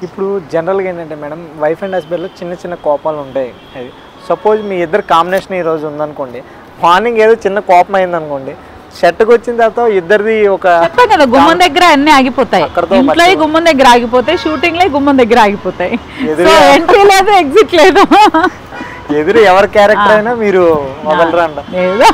ఇప్పుడు జనరల్గా ఏంటంటే మేడం వైఫ్ అండ్ హస్బెండ్లో చిన్న చిన్న కోపాలు ఉంటాయి. అది సపోజ్ మీ ఇద్దరు కాంబినేషన్ ఈరోజు ఉందనుకోండి, మార్నింగ్ ఏదో చిన్న కోపం అయిందనుకోండి, షర్ట్కి వచ్చిన తర్వాత ఇద్దరిది ఒక కదా గుమ్మం దగ్గర అన్ని ఆగిపోతాయి, ఇంట్లో గుమ్మం దగ్గర ఆగిపోతాయి, షూటింగ్ లో గుమ్మం దగ్గర ఆగిపోతాయి, ఎంట్రీ లేదు ఎగ్జిట్ లేదు. ఎదురు ఎవరి క్యారెక్టర్ అయినా మీరు వదలరా అంట.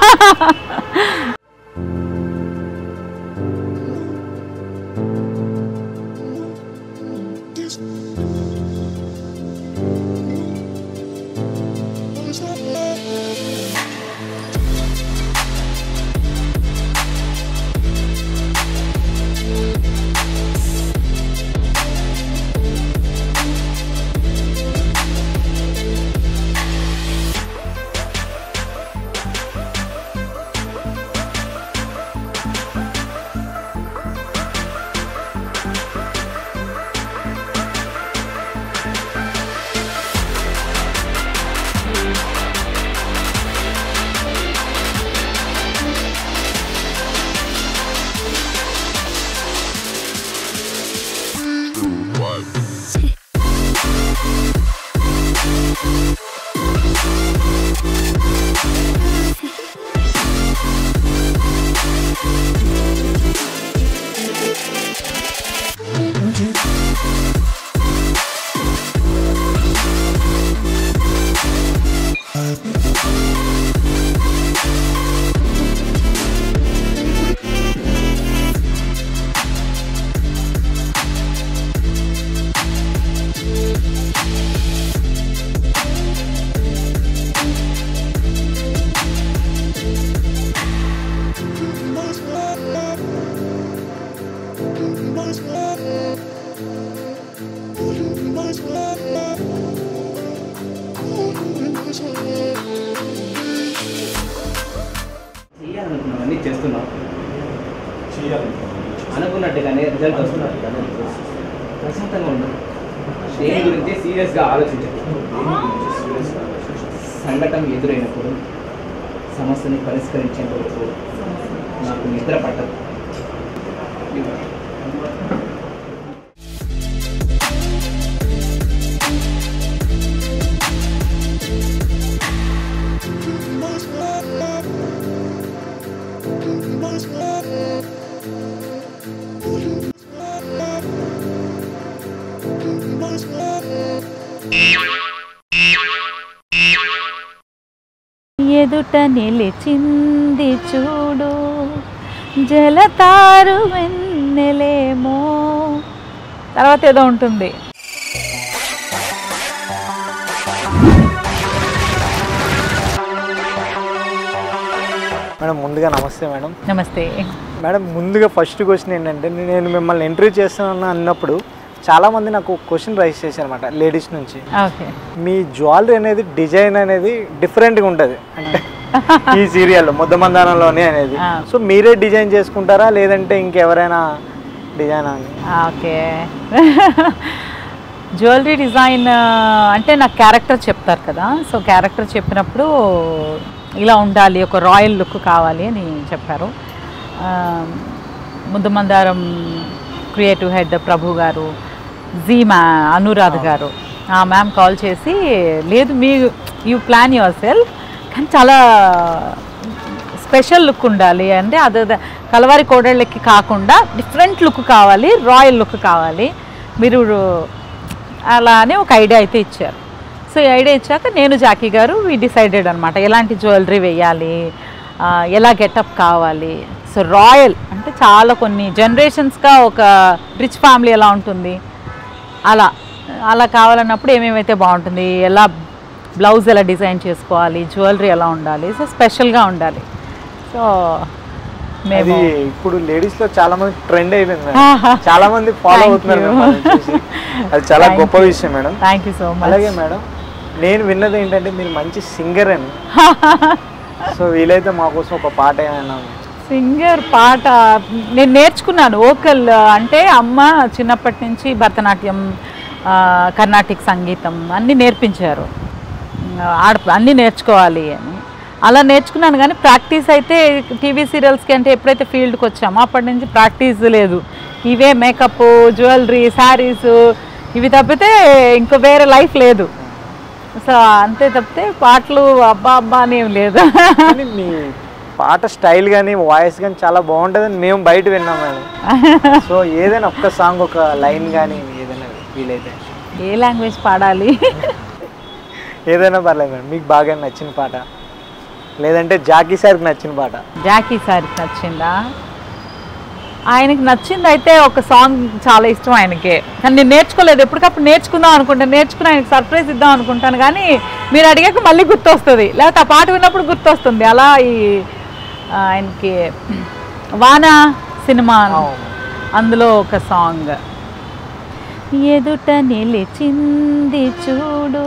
అనుకున్నట్టుగానే రిజల్ట్ వస్తున్నట్టు ప్రశాంతంగా ఉండదు. దేని గురించి సీరియస్గా ఆలోచించదు. సంఘటన ఎదురైనప్పుడు సమస్యని పరిష్కరించేంత వరకు నాకు నిద్ర పట్టదు. ఎదుట నిలిచింది చూడు జలతారు వెన్నెలేమో, తర్వాత ఏదో ఉంటుంది. మేడం ముందుగా నమస్తే మేడం. నమస్తే మేడం. ముందుగా ఫస్ట్ క్వశ్చన్ ఏంటంటే, నేను మిమ్మల్ని ఇంటర్వ్యూ చేస్తాను అన్నప్పుడు చాలామంది నాకు క్వశ్చన్ రైజ్ చేశారనమాట లేడీస్ నుంచి. మీ జ్యువెలరీ అనేది డిజైన్ అనేది డిఫరెంట్గా ఉంటుంది అంటే ఈ సీరియల్ ముద్దమందానంలోనే అనేది. సో మీరే డిజైన్ చేసుకుంటారా లేదంటే ఇంకెవరైనా డిజైన్ అని? ఓకే, జ్యువెలరీ డిజైన్ అంటే నాకు క్యారెక్టర్ చెప్తారు కదా, సో క్యారెక్టర్ చెప్పినప్పుడు ఇలా ఉండాలి, ఒక రాయల్ లుక్ కావాలి అని చెప్పారు. ముద్దమందారం క్రియేటివ్ హెడ్ ప్రభు గారు, అనురాధ గారు, ఆ మ్యామ్ కాల్ చేసి, లేదు యూ ప్లాన్ యువర్ సెల్ఫ్ కానీ చాలా స్పెషల్ లుక్ ఉండాలి అంటే, అది కలవారి కోడళ్ళకి కాకుండా డిఫరెంట్ లుక్ కావాలి, రాయల్ లుక్ కావాలి మీరు అలా అని ఒక ఐడియా అయితే ఇచ్చారు. సో ఈ ఐడియా ఇచ్చాక నేను జాకీ గారు డిసైడెడ్ అనమాట ఎలాంటి జ్యువెలరీ వేయాలి, ఎలా గెటప్ కావాలి. సో రాయల్ అంటే చాలా కొన్ని జనరేషన్స్గా ఒక రిచ్ ఫ్యామిలీ ఎలా ఉంటుంది అలా కావాలన్నప్పుడు ఏమేమైతే బాగుంటుంది, ఎలా బ్లౌజ్ ఎలా డిజైన్ చేసుకోవాలి, జ్యువెలరీ ఎలా ఉండాలి, సో స్పెషల్గా ఉండాలి. సో మేము ఇప్పుడు లేడీస్ లో చాలా మంది ట్రెండ్ అయిపోయింది, చాలా మంది ఫాలో అవుతున్నారు, అది చాలా గొప్ప విషయం madam. Thank you so much. అలాగే మేడం, నేను విన్నది ఏంటంటే మీరు మంచి సింగర్ అని. సో వీలైతే మా కోసం ఒక పాట ఏమైనా? సింగర్ పాట నేను నేర్చుకున్నాను. వోకల్ అంటే అమ్మ చిన్నప్పటి నుంచి భరతనాట్యం, కర్ణాటిక్ సంగీతం అన్నీ నేర్పించారు, అన్నీ నేర్చుకోవాలి అని అలా నేర్చుకున్నాను. కానీ ప్రాక్టీస్ అయితే టీవీ సీరియల్స్కి అంటే ఎప్పుడైతే ఫీల్డ్కి వచ్చామో అప్పటి నుంచి ప్రాక్టీస్ లేదు. ఇవే మేకప్, జ్యువెలరీ, శారీస్ ఇవి తప్పితే ఇంకో వేరే లైఫ్ లేదు. సో అంతే తప్పితే పాటలు అబ్బా అబ్బా అనేవి లేదు. కానీ మీ పాట స్టైల్ కానీ వాయిస్ కానీ చాలా బాగుంటుందని మేము బయట విన్నాం మేడం. సో ఏదైనా ఒక్క సాంగ్ ఒక లైన్ కానీ ఏదైనా ఫీల్ అయితే ఏ లాంగ్వేజ్ పాడాలి? ఏదైనా పర్లేదు మేడం, మీకు బాగా నచ్చిన పాట లేదంటే జాకీ సార్కి నచ్చిన పాట. జాకీ సార్కి నచ్చిందా? ఆయనకి నచ్చింది అయితే ఒక సాంగ్ చాలా ఇష్టం ఆయనకి, కానీ నేను నేర్చుకోలేదు. ఎప్పటికప్పుడు నేర్చుకుందాం అనుకుంటాను, నేర్చుకుని ఆయనకి సర్ప్రైజ్ ఇద్దాం అనుకుంటాను, కానీ మీరు అడిగాక మళ్ళీ గుర్తొస్తుంది, లేకపోతే ఆ పాట విన్నప్పుడు గుర్తొస్తుంది. అలా ఈ ఆయనకి వాన సినిమా అందులో ఒక సాంగ్, ఎదుట నిలిచింది చూడు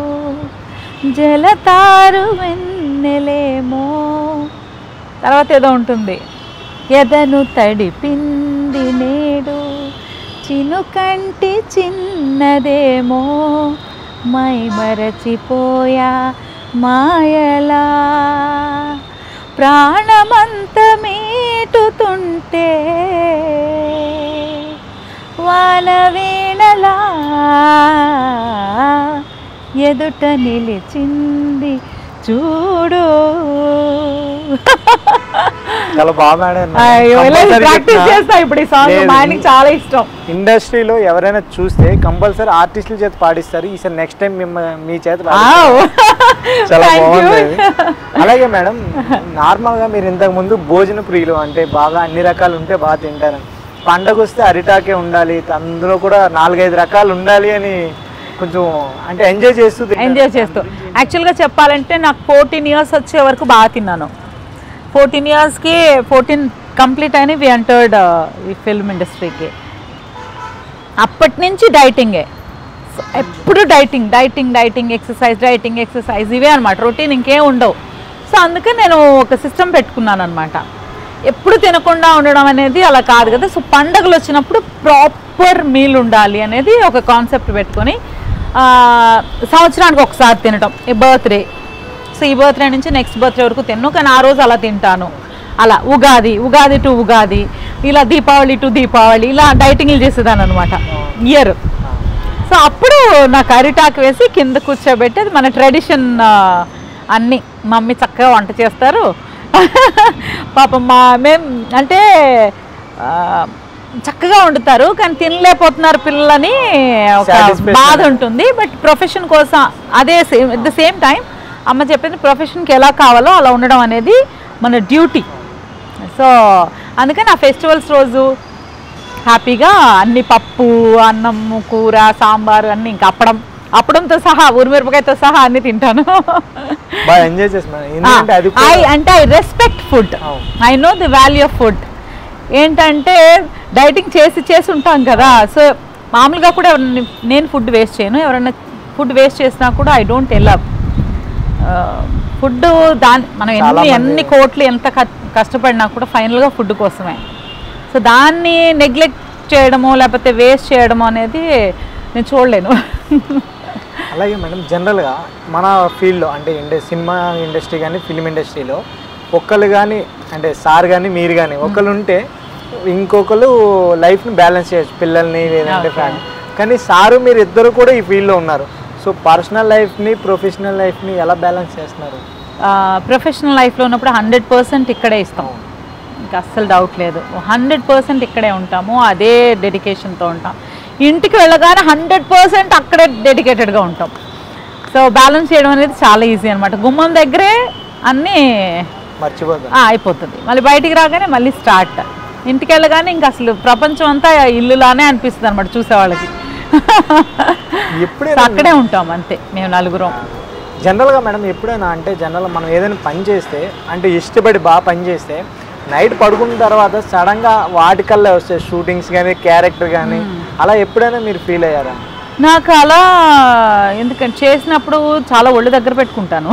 జలతారు వెన్నెలేమో, తర్వాత ఏదో ఉంటుంది, ఎదను తడిపింది నేడు చినుకంటి చిన్నదేమో, మై మరచిపోయా మాయలా, ప్రాణమంత మీటుతుంటే వానవీణలా, ఎదుట నిలిచింది చూడు. చాలా బాగా ప్రాక్టీస్ చేస్తా ఇప్పుడు ఈ సాంగ్, మా ఆయనకి చాలా ఇష్టం. ఇండస్ట్రీలో ఎవరైనా చూస్తే కంపల్సరీ ఆర్టిస్టుల చేత పాడిస్తారు, ఈసారి నెక్స్ట్ టైం మీ చేత చాలా బాగుంటుంది. అలాగే మేడం, నార్మల్గా మీరు ఇంతకు ముందు భోజన ప్రియులు, అంటే బాగా అన్ని రకాలు ఉంటే బాగా తింటారు. పండగ వస్తే అరిటాకే ఉండాలి, అందులో కూడా 4-5 రకాలు ఉండాలి అని కొంచెం అంటే ఎంజాయ్ చేస్తూ యాక్చువల్గా చెప్పాలంటే నాకు 14 years వచ్చే వరకు బాగా తిన్నాను. 14 yearsకి 14 కంప్లీట్ అయిన వి ఎంటర్డ్ ఈ ఫిల్మ్ ఇండస్ట్రీకి. అప్పటి నుంచి డైటింగే, ఎప్పుడు డైటింగ్ ఎక్సర్సైజ్ ఇవే అనమాట, రొటీన్ ఇంకేం ఉండవు. సో అందుకే నేను ఒక సిస్టమ్ పెట్టుకున్నాను అనమాట, ఎప్పుడు తినకుండా ఉండడం అనేది అలా కాదు కదా. సో పండగలు వచ్చినప్పుడు ప్రాపర్ మీల్ ఉండాలి అనేది ఒక కాన్సెప్ట్ పెట్టుకొని సంవత్సరానికి ఒకసారి తినటం, ఈ బర్త్డే. సో ఈ బర్త్డే నుంచి నెక్స్ట్ బర్త్డే వరకు తిన్నాను, కానీ ఆ రోజు అలా తింటాను. అలా ఉగాది టు ఉగాది, ఇలా దీపావళి టు దీపావళి, ఇలా డైటింగ్లు చేసేదాన్ని అనమాట ఇయర్. సో అప్పుడు నాకు అరిటాకు వేసి కింద కూర్చోబెట్టి, అది మన ట్రెడిషన్. అన్నీ మమ్మీ చక్కగా వంట చేస్తారు పాపం. మేము అంటే చక్కగా వండుతారు, కానీ తినలేకపోతున్నారు పిల్లలని ఒక బాధ ఉంటుంది. బట్ ప్రొఫెషన్ కోసం అదే ఎట్ ద సేమ్ టైం అమ్మ చెప్పింది, ప్రొఫెషన్కి ఎలా కావాలో అలా ఉండడం అనేది మన డ్యూటీ. సో అందుకని ఆ ఫెస్టివల్స్ రోజు హ్యాపీగా అన్ని పప్పు, అన్నము, కూర, సాంబారు అన్నీ, ఇంకా అప్పడంతో సహా, ఊరిమిరపకాయతో సహా అన్ని తింటాను. అంటే I respect food, I know the value of food. ఏంటంటే డైటింగ్ చేసి ఉంటాం కదా, సో మామూలుగా కూడా నేను ఫుడ్ వేస్ట్ చేయను. ఎవరైనా ఫుడ్ వేస్ట్ చేసినా కూడా ఐ డోంట్ ఎలవ్ ఫుడ్. మనం ఎన్ని కోట్లు ఎంత కష్టపడినా కూడా ఫైనల్గా ఫుడ్ కోసమే. సో దాన్ని నెగ్లెక్ట్ చేయడమో లేకపోతే వేస్ట్ చేయడమో అనేది నేను చూడలేను. అలాగే మేడం, జనరల్గా మన ఫీల్డ్లో అంటే సినిమా ఇండస్ట్రీ కానీ ఫిల్మ్ ఇండస్ట్రీలో ఒకళ్ళు కానీ, అంటే సార్ కానీ మీరు కానీ ఒకళ్ళు ఉంటే ఇంకొకరు లైఫ్ని బ్యాలెన్స్ చేయొచ్చు, పిల్లల్ని లేదంటే ఫ్యామిలీ. కానీ సారు మీరు ఇద్దరు కూడా ఈ ఫీల్డ్లో ఉన్నారు. సో పర్సనల్ లైఫ్ని ప్రొఫెషనల్ లైఫ్ని ఎలా బ్యాలెన్స్ చేస్తున్నారు? ప్రొఫెషనల్ లైఫ్లో ఉన్నప్పుడు 100% ఇక్కడే ఇస్తాం, ఇంకా అస్సలు డౌట్ లేదు. 100% ఇక్కడే ఉంటాము, అదే డెడికేషన్తో ఉంటాం. ఇంటికి వెళ్ళగానే 100% అక్కడే డెడికేటెడ్గా ఉంటాం. సో బ్యాలెన్స్ చేయడం అనేది చాలా ఈజీ అనమాట. గుమ్మం దగ్గరే అన్నీ అయిపోతుంది, మళ్ళీ బయటికి రాగానే మళ్ళీ స్టార్ట్. ఇంటికి వెళ్ళగానే ఇంకా అసలు ప్రపంచం అంతా ఇల్లులానే అనిపిస్తుంది అనమాట చూసేవాళ్ళకి. అక్కడే ఉంటాం అంతే మేము నలుగురం. జనరల్గా మేడం ఎప్పుడైనా అంటే జనరల్గా మనం ఏదైనా పని చేస్తే, అంటే ఇష్టపడి బాగా పని చేస్తే నైట్ పడుకున్న తర్వాత సడన్గా వాటికల్లా వస్తాయి షూటింగ్స్ కానీ క్యారెక్టర్ కానీ, అలా ఎప్పుడైనా మీరు ఫీల్ అయ్యారా? నాకు అలా ఎందుకంటే చేసినప్పుడు చాలా ఒళ్ళు దగ్గర పెట్టుకుంటాను.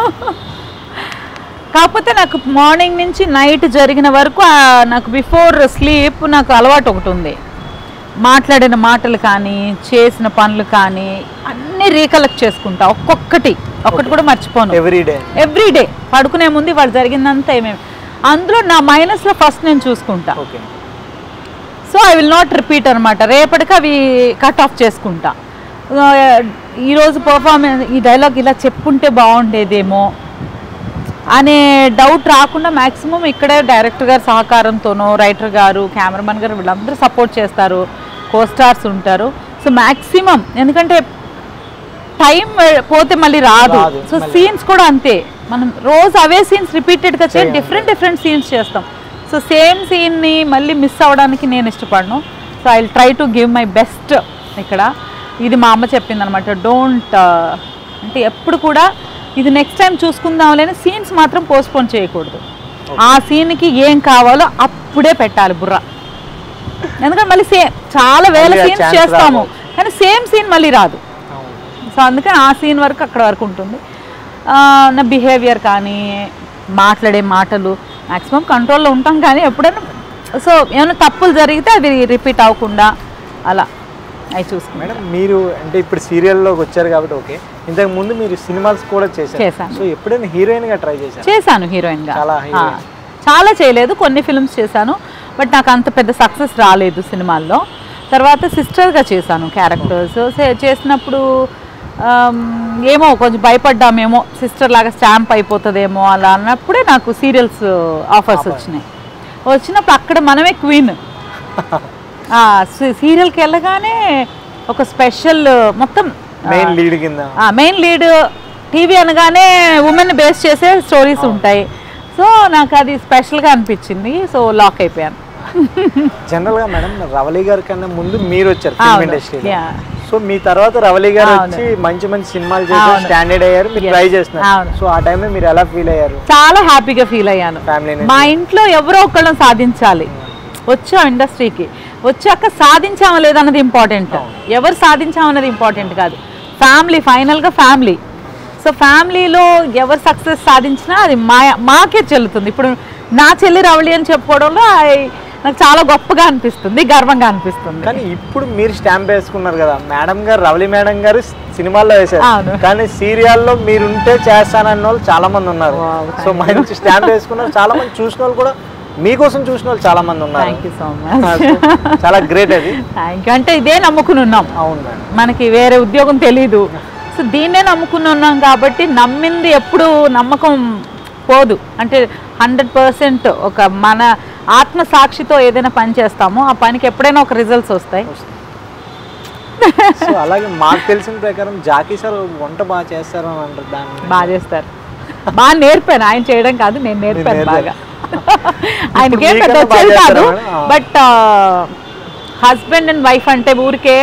కాకపోతే నాకు మార్నింగ్ నుంచి నైట్ జరిగిన వరకు నాకు బిఫోర్ స్లీప్ నాకు అలవాటు ఒకటి ఉంది. మాట్లాడిన మాటలు కానీ చేసిన పనులు కానీ అన్నీ రీకలెక్ట్ చేసుకుంటా, ఒక్కటి కూడా మర్చిపోను. ఎవ్రీడే పడుకునే ముందు వాళ్ళు జరిగిందంతా ఏమేమి, అందులో నా మైనస్లో ఫస్ట్ నేను చూసుకుంటా. So I will not repeat అనమాట. రేపటికి అవి కట్ ఆఫ్ చేసుకుంటా. ఈరోజు పర్ఫార్మెన్స్ ఈ డైలాగ్ ఇలా చెప్పుంటే బాగుండేదేమో అనే డౌట్ రాకుండా మ్యాక్సిమం ఇక్కడే డైరెక్టర్ గారి సహకారంతోనో రైటర్ గారు కెమెరామెన్ గారు వీళ్ళందరూ సపోర్ట్ చేస్తారు, కోస్టార్స్ ఉంటారు. సో మ్యాక్సిమం ఎందుకంటే టైం పోతే మళ్ళీ రాదు. సో సీన్స్ కూడా అంతే, మనం రోజు అవే సీన్స్ రిపీటెడ్గా చేసి డిఫరెంట్ సీన్స్ చేస్తాం. సో సేమ్ సీన్ని మళ్ళీ మిస్ అవ్వడానికి నేను ఇష్టపడను. So I will try to give my best. ఇక్కడ ఇది మా అమ్మ చెప్పింది అనమాట, డోంట్ అంటే ఎప్పుడు కూడా ఇది నెక్స్ట్ టైం చూసుకుందాంలేని సీన్స్ మాత్రం పోస్ట్పోన్ చేయకూడదు. ఆ సీన్కి ఏం కావాలో అప్పుడే పెట్టాలి బుర్ర. ఎందుకంటే మళ్ళీ చాలా వేల సీన్స్ చేస్తాము కానీ సేమ్ సీన్ మళ్ళీ రాదు. సో అందుకని ఆ సీన్ వరకు అక్కడ వరకు ఉంటుంది. నా బిహేవియర్ కానీ మాట్లాడే మాటలు మ్యాక్సిమం కంట్రోల్లో ఉంటాం, కానీ ఎప్పుడైనా సో ఏమైనా తప్పులు జరిగితే అవి రిపీట్ అవ్వకుండా అలా అవి చూసుకుంటాం. మేడం మీరు అంటే ఇప్పుడు సీరియల్లోకి వచ్చారు కాబట్టి ఓకే, ఇంతకు ముందు మీరు సినిమాస్ కూడా చేశాను. సో ఎప్పుడైనా హీరోయిన్గా ట్రై చేశాను హీరోయిన్గా చాలా చేయలేదు, కొన్ని ఫిల్మ్స్ చేశాను. బట్ నాకు అంత పెద్ద సక్సెస్ రాలేదు సినిమాల్లో. తర్వాత సిస్టర్గా చేశాను క్యారెక్టర్స్. చేసినప్పుడు ఏమో కొంచెం భయపడ్డామేమో, సిస్టర్ లాగా స్టాంప్ అయిపోతుందేమో అలా అన్నప్పుడే నాకు సీరియల్స్ ఆఫర్స్ వచ్చినప్పుడు అక్కడ మనమే క్వీన్. సీరియల్కి వెళ్ళగానే ఒక స్పెషల్ మొత్తం మెయిన్ లీడ్. టీవీ అనగానే ఉమెన్ బేస్ చేసే స్టోరీస్ ఉంటాయి. సో నాకు అది స్పెషల్గా అనిపించింది. సో లాక్ అయిపోయాను. జనరల్గా మేడం రవళి గారి కన్నా ముందు మీరు వచ్చారు ఫిల్మ్ ఇండస్ట్రీలో. సో మీ తర్వాత రవళి గారు వచ్చి మంచి సినిమాలు చేసి స్టాండర్డ్ అయ్యారు, మీరు ట్రై చేస్తున్నారు. సో ఆ టైంలో మీరు ఎలా ఫీల్ అయ్యారు? చాలా హ్యాపీగా ఫీల్ అయ్యాను. మా ఇంట్లో ఎవరో ఒకళ్ళని సాధించాలి, వచ్చాం ఇండస్ట్రీకి, వచ్చాక సాధించామా లేదన్నది ఇంపార్టెంట్, ఎవరు సాధించామన్నది ఇంపార్టెంట్ కాదు. ఫ్యామిలీ ఫైనల్గా ఫ్యామిలీ. సో ఫ్యామిలీలో ఎవరు సక్సెస్ సాధించినా అది మాకే చెల్లుతుంది. ఇప్పుడు నా చెల్లి రవళి అని చెప్పుకోవడంలో నాకు చాలా గొప్పగా అనిపిస్తుంది, గర్వంగా అనిపిస్తుంది. కానీ ఇప్పుడు మీరు స్టాంప్ వేసుకున్నారు కదా, మేడం గారు రవళి మేడం గారు సినిమాల్లో వేశారు, కానీ సీరియల్లో మీరుంటే చేస్తానన్న వాళ్ళు చాలా మంది ఉన్నారు. సో మంచి స్టాంప్ వేసుకున్నారు, చాలా మంది చూసిన వాళ్ళు కూడా మీకోసం చూసిన వాళ్ళు చాలా మంది ఉన్నారు. థ్యాంక్ యూ సో మచ్, చాలా గ్రేట్ అది. Thank you. అంటే ఇదే నమ్ముకుని ఉన్నాం. అవును మేడం, మనకి వేరే ఉద్యోగం తెలీదు. సో దీన్నే నమ్ముకుని ఉన్నాం కాబట్టి నమ్మింది ఎప్పుడు నమ్మకం పోదు. అంటే 100% ఒక మన ఆత్మసాక్షితో ఏదైనా పని చేస్తామో ఆ పనికి ఎప్పుడైనా ఒక రిజల్ట్స్ వస్తాయి. సో అలాగే మాకు తెలిసిన ప్రకారం జాకీ సార్ వంట బాగా చేస్తారు అని అంటారు. దాన్ని బాగా చేస్తారు, బాగా నేర్పాను. ఆయన చేయడం కాదు, నేను నేర్పాను బాగా. ఆయనకే పెద్ద వచ్చేది కాదు, బట్ హస్బెండ్ అండ్ వైఫ్ అంటే ఊరికే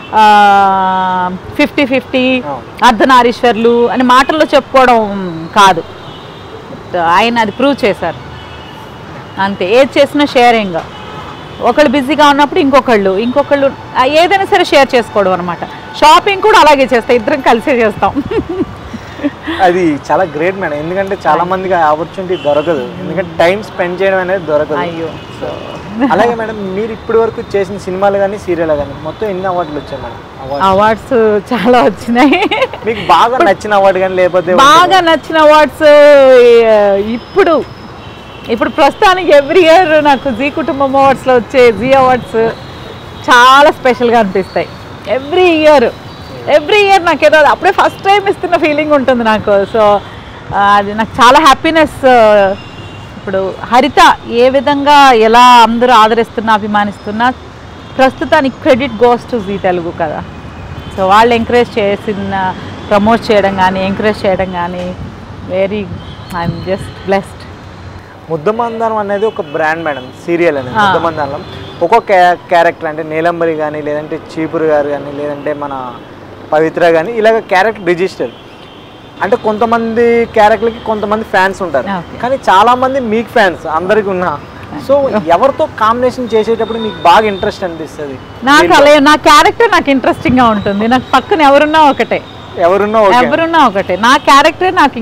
50-50 అర్ధనారీశ్వర్లు అని మాటల్లో చెప్పుకోవడం కాదు. ఆయన అది ప్రూవ్ చేశారు అంతే. ఏది చేసినా షేరింగ్, ఒకళ్ళు బిజీగా ఉన్నప్పుడు ఇంకొకళ్ళు ఏదైనా సరే షేర్ చేసుకోవడం అనమాట. షాపింగ్ కూడా అలాగే చేస్తాం, ఇద్దరం కలిసే చేస్తాం. అది చాలా గ్రేట్ మేడం, ఎందుకంటే చాలా మందికి ఆపర్చునిటీ దొరకదు, ఎందుకంటే టైం స్పెండ్ చేయడం అనేది దొరకదు. అయ్యో. అలాగే మేడం మీరు ఇప్పటి వరకు చేసిన సినిమాలు కానీ సీరియల్ కానీ మొత్తం ఎన్ని అవార్డులు వచ్చాయి మేడం? అవార్డ్స్ చాలా వచ్చినాయి. మీకు బాగా నచ్చిన అవార్డు కానీ లేకపోతే బాగా నచ్చిన అవార్డ్స్ ఇప్పుడు ప్రస్తుతానికి ఎవ్రీ ఇయర్ నాకు జీ కుటుంబం అవార్డ్స్లో వచ్చే జీ అవార్డ్స్ చాలా స్పెషల్గా అనిపిస్తాయి. ఎవ్రీ ఇయర్ నాకు ఏదో అప్పుడే ఫస్ట్ టైం ఇస్తున్న ఫీలింగ్ ఉంటుంది నాకు. సో అది నాకు చాలా హ్యాపీనెస్. ఇప్పుడు హరిత ఏ విధంగా ఎలా అందరూ ఆదరిస్తున్నా అభిమానిస్తున్నా ప్రస్తుతానికి credit goes to Zee Telugu కదా. సో వాళ్ళు ఎంకరేజ్ ప్రమోట్ చేయడం కానీ ఎంకరేజ్ చేయడం కానీ ఐఎమ్ జస్ట్ బ్లెస్డ్. ముద్దమందారం అనేది ఒక బ్రాండ్ మేడం, సీరియల్ అనేది. ముద్దమందారం ఒక్కొక్క క్యారెక్టర్ అంటే నీలంబరి కానీ, లేదంటే చీపురు గారు కానీ, లేదంటే మన పవిత్ర కానీ, ఇలాగ క్యారెక్టర్ రిజిస్టర్. అంటే కొంతమంది క్యారెక్టర్లకి కొంతమంది ఫ్యాన్స్ ఉంటారు, కానీ చాలా మంది మీకు ఫ్యాన్స్ అందరికి ఉన్నా. సో ఎవరితో కాంబినేషన్ చేసేటప్పుడు మీకు బాగా ఇంట్రెస్ట్ అనిపిస్తుంది? నాకు అలా నా క్యారెక్టర్ నాకు ఇంట్రెస్టింగ్గా ఉంటుంది. నాకు పక్కన ఎవరున్నా ఒకటే నా క్యారెక్టర్. నాకు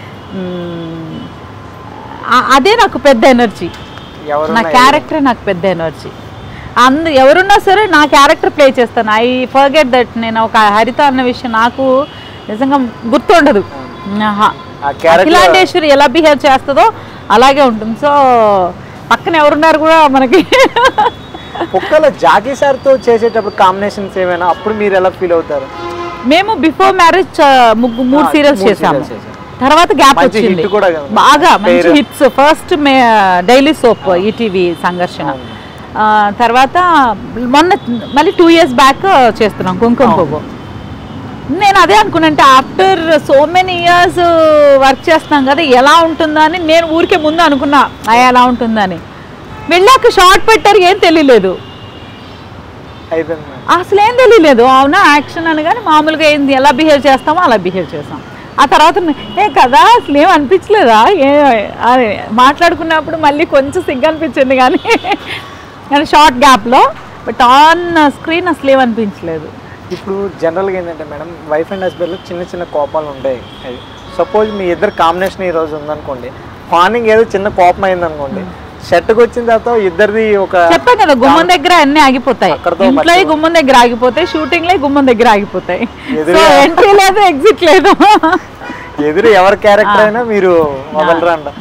అదే నాకు పెద్ద ఎనర్జీ. నా క్యారెక్టర్ నాకు పెద్ద ఎనర్జీ. ఎవరున్నా సరే నా క్యారెక్టర్ ప్లే చేస్తాను. I forget that. నేను ఒక హరిత అన్న విషయం నాకు నిజంగా గుర్తుండదు. అఖిలాండేశ్వరి ఎలా బిహేవ్ చేస్తుందో అలాగే ఉంటుంది. సో పక్కన ఎవరున్నారు కూడా మనకి ఒక్కల జాకీ సార్తో చేసేటప్పుడు కాంబినేషన్స్ ఏమైనా అప్పుడు మీరు ఎలా ఫీల్ అవుతారు? మేము బిఫోర్ మ్యారేజ్ 3 సీరియల్స్ చేసాము. తర్వాత గ్యాప్ వచ్చింది, బాగా మంచి hits. First daily soap ETV Sangharshana, తర్వాత మొన్న మళ్ళీ 2 years బ్యాక్ చేస్తున్నాం కుంకుమ పువ్వు. నేను అదే అనుకున్నానంటే after so many years work చేస్తున్నాం కదా ఎలా ఉంటుందని నేను ఊరికే ముందు అనుకున్నా ఎలా ఉంటుందని. వెళ్ళాక షార్ట్ పెట్టారు, ఏం తెలియలేదు, అసలు ఏం తెలియలేదు. అవునా యాక్షన్ అని కానీ మామూలుగా ఏంది ఎలా బిహేవ్ చేస్తామో అలా బిహేవ్ చేస్తాం. ఆ తర్వాత కదా అసలు ఏం అనిపించలేదా మాట్లాడుకున్నప్పుడు మళ్ళీ కొంచెం సిగ్గు అనిపించింది కానీ షార్ట్ గ్యాప్లో, బట్ ఆన్ స్క్రీన్ అసలు ఏమనిపించలేదు. ఇప్పుడు జనరల్గా ఏంటంటే మేడం వైఫ్ అండ్ హస్బెండ్లో చిన్న చిన్న కోపాలు ఉంటాయి. సపోజ్ మీ ఇద్దరు కాంబినేషన్ ఈ రోజు ఉందనుకోండి, మార్నింగ్ ఏదో చిన్న కోపం అయిందనుకోండి, షర్ట్కి వచ్చిన తర్వాత ఇద్దరిది ఒక చెప్పాను కదా గుమ్మం దగ్గర అన్ని ఆగిపోతాయి, ఇంట్లో గుమ్మం దగ్గర ఆగిపోతాయి, షూటింగ్ లో గుమ్మం దగ్గర ఆగిపోతాయి, ఎంట్రీ లేదు ఎగ్జిట్ లేదు. ఎదురు ఎవరి క్యారెక్టర్ అయినా మీరు మొదలరండి.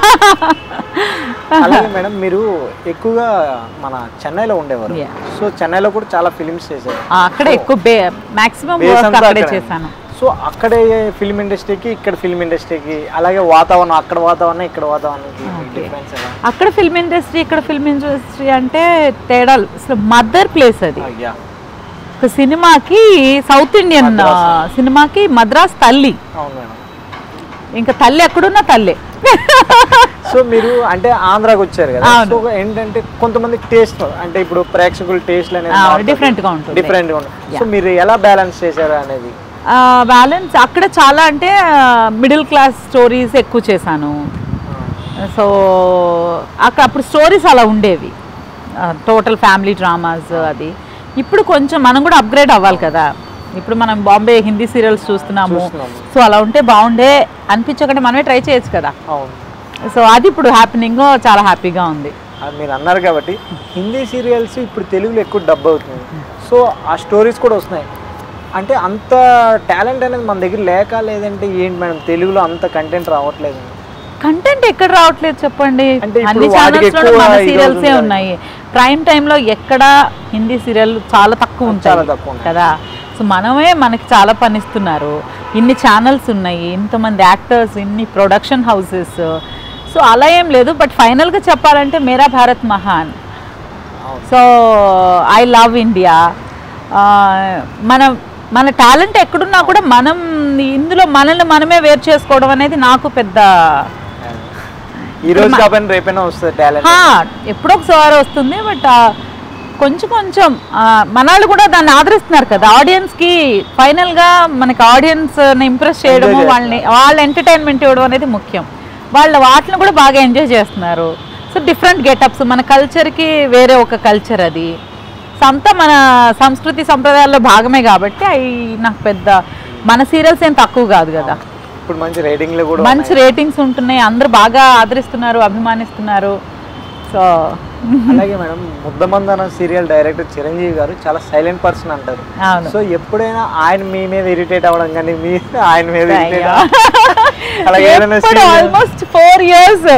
అలాగే మేడం మీరు ఎక్కువగా మన చెన్నైలో ఉండేవారు, సో చెన్నైలో కూడా చాలా ఫిలిమ్స్ చేశారు, అక్కడ ఎక్కువ మాక్సిమం అక్కడే చేశాను. సో అక్కడే ఫిల్మ్ ఇండస్ట్రీకి ఇక్కడ ఫిల్మ్ ఇండస్ట్రీకి అలాగే వాతావరణం, అక్కడ వాతావరణం ఇక్కడ వాతావరణానికి డిఫరెన్స్ ఎలా? అక్కడ ఫిల్మ్ ఇండస్ట్రీ ఇక్కడ ఫిల్మ్ ఇండస్ట్రీ అంటే తేడాలు, అసలు మదర్ ప్లేస్ అది. ఒక సినిమాకి సౌత్ ఇండియన్ సినిమాకి మద్రాస్ తల్లి, ఇంకా తల్లి ఎక్కడున్నా తల్లి. సో మీరు అంటే ఆంధ్రాకి వచ్చారు కదా, సో ఏంటంటే కొంతమంది టేస్ట్ అంటే ఇప్పుడు ప్రేక్షకుల టేస్ట్ అనేది డిఫరెంట్ గా ఉంటుంది. సో మీరు ఎలా బ్యాలెన్స్ చేశారు అనేది? బ్యాలెన్స్ అక్కడ చాలా అంటే మిడిల్ క్లాస్ స్టోరీస్ ఎక్కువ చేశాను. సో అప్పుడు స్టోరీస్ అలా ఉండేవి, టోటల్ ఫ్యామిలీ డ్రామాస్ అది. ఇప్పుడు కొంచెం మనం కూడా అప్గ్రేడ్ అవ్వాలి కదా, ఇప్పుడు మనం బాంబే హిందీ సీరియల్స్ చూస్తున్నాము, సో అలా ఉంటే బాగుండే అనిపించకుండా మనమే ట్రై చేయొచ్చు కదా. సో అది ఇప్పుడు హ్యాపెనింగ్, చాలా హ్యాపీగా ఉంది. మీరు అన్నారు కాబట్టి హిందీ సీరియల్స్ ఇప్పుడు తెలుగులో ఎక్కువ డబ్ అవుతుంది, సో ఆ స్టోరీస్ కూడా వస్తున్నాయి. అంటే అంత టాలెంట్ అనేది మన దగ్గర లేక లేదంటే ఏంటి మేడం తెలుగులో అంత కంటెంట్ రావట్లేదు? కంటెంట్ ఎక్కడ రావట్లేదు చెప్పండి, అన్ని ఛానల్స్లో మన సీరియల్సే ఉన్నాయి. ప్రైమ్ టైంలో ఎక్కడ హిందీ సీరియల్ చాలా తక్కువ ఉంటాయి కదా. సో మనమే మనకి చాలా పనిస్తున్నారు, ఇన్ని ఛానల్స్ ఉన్నాయి, ఇంతమంది యాక్టర్స్, ఇన్ని ప్రొడక్షన్ హౌసెస్. సో అలా ఏం లేదు, బట్ ఫైనల్గా చెప్పాలంటే మేరా భారత్ మహాన్, సో ఐ లవ్ ఇండియా. మన టాలెంట్ ఎక్కడున్నా కూడా మనం ఇందులో మనల్ని మనమే వేరు చేసుకోవడం అనేది నాకు పెద్ద ఎప్పుడో ఒకసారి వస్తుంది, బట్ కొంచెం కొంచెం మనాళ్ళు కూడా దాన్ని ఆదరిస్తున్నారు కదా. ఆడియన్స్కి ఫైనల్గా మనకి ఆడియన్స్ని ఇంప్రెస్ చేయడము, వాళ్ళ ఎంటర్టైన్మెంట్ ఇవ్వడం అనేది ముఖ్యం. వాటిని కూడా బాగా ఎంజాయ్ చేస్తున్నారు. సో డిఫరెంట్ గెటప్స్, మన కల్చర్కి వేరే ఒక కల్చర్ అది, అంతా మన సంస్కృతి సంప్రదాయాల్లో భాగమే కాబట్టి అవి నాకు పెద్ద, మన సీరియల్స్ ఏం తక్కువ కాదు కదా. ఇప్పుడు మంచి రేటింగ్లు కూడా, మంచి రేటింగ్స్ ఉంటున్నాయి, అందరూ బాగా ఆదరిస్తున్నారు, అభిమానిస్తున్నారు. సో అలాగే madam Muddamandaram serial director Chiranjeevi garu చాలా సైలెంట్ పర్సన్ అంటారు. సో ఎప్పుడైనా ఆయన మీ మీద ఇరిటేట్ అవ్వడం కానీ మీ ఆయన మీద ఆల్మోస్ట్ 4 years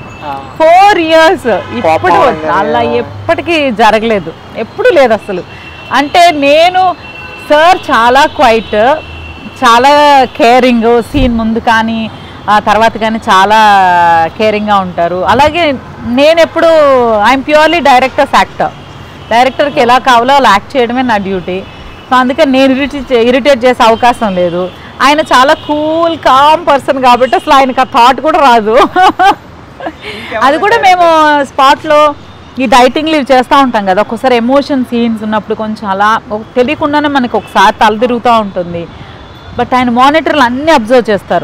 ఇప్పుడు అలా ఎప్పటికీ జరగలేదు, ఎప్పుడు లేదు అసలు. అంటే నేను సార్ చాలా క్వైట్, చాలా కేరింగ్, సీన్ ముందు కానీ తర్వాత కానీ చాలా కేరింగ్గా ఉంటారు. అలాగే నేను ఎప్పుడు ఐఎమ్ ప్యూర్లీ డైరెక్టర్స్ యాక్టర్, డైరెక్టర్కి ఎలా కావాలో అలా యాక్ట్ చేయడమే నా డ్యూటీ. సో అందుకని నేను ఇరిటేట్ చేసే అవకాశం లేదు. ఆయన చాలా కూల్ కామ్ పర్సన్ కాబట్టి అసలు ఆయనకు ఆ థాట్ కూడా రాదు. అది కూడా మేము స్పాట్లో ఈ డైటింగ్లు ఇవి చేస్తూ ఉంటాం కదా, ఒక్కోసారి ఎమోషన్ సీన్స్ ఉన్నప్పుడు కొంచెం అలా తెలియకుండానే మనకు ఒకసారి తల తిరుగుతూ ఉంటుంది. బట్ ఆయన మానిటర్లు అన్నీ అబ్జర్వ్ చేస్తారు.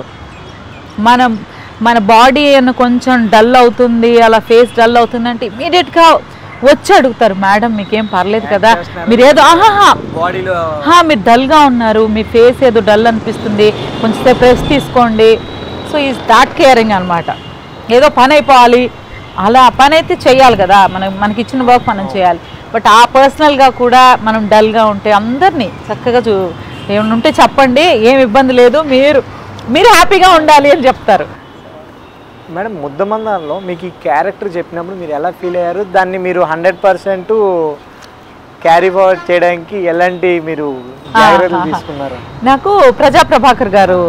మన బాడీ అని కొంచెం డల్ అవుతుంది, అలా ఫేస్ డల్ అవుతుంది అంటే ఇమీడియట్గా వచ్చి అడుగుతారు, మేడం మీకేం పర్లేదు కదా, మీరు ఏదో మీరు డల్గా ఉన్నారు, మీ ఫేస్ ఏదో డల్ అనిపిస్తుంది, కొంచెం సేపు రెస్ట్ తీసుకోండి. సో ఈజ్ దాట్ కేరింగ్ అనమాట. ఏదో పని అయిపోవాలి, అలా పని అయితే చేయాలి కదా, మనకి ఇచ్చిన వర్క్ మనం చేయాలి. బట్ ఆ పర్సనల్గా కూడా మనం డల్గా ఉంటే అందరినీ చక్కగా ఏమైనా ఉంటే చెప్పండి, ఏం ఇబ్బంది లేదు, మీరు హ్యాపీగా ఉండాలి అని చెప్తారు. మేడం ముద్దమందారంలో మీకు ఈ క్యారెక్టర్ చెప్పినప్పుడు మీరు ఎలా ఫీల్ అయ్యారు, దాన్ని మీరు 100% క్యారీ ఫార్వర్డ్ చేయడానికి ఎలాంటి మీరు జాగ్రత్తలు తీసుకున్నారు? నాకు ప్రజా ప్రభాకర్ గారు